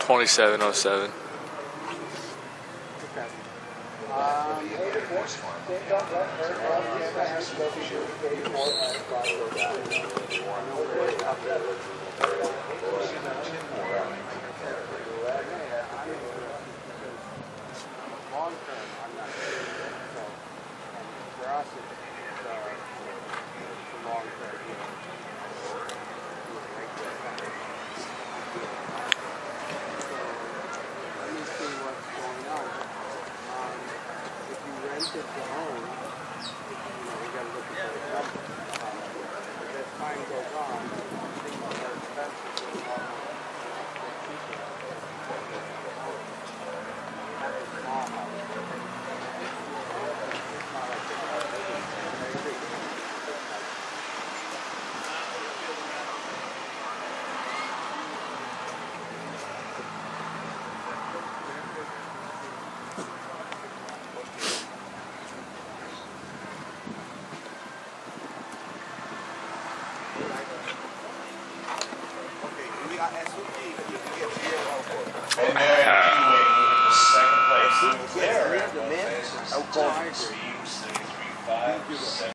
2707. Long term, I'm not sure. So, for us, it's a long term. Let me see what's going on. If you rent it to own, we got to look at the numbers. But as time goes on, things are more expensive. Ben Maher in second place. Yeah, the man.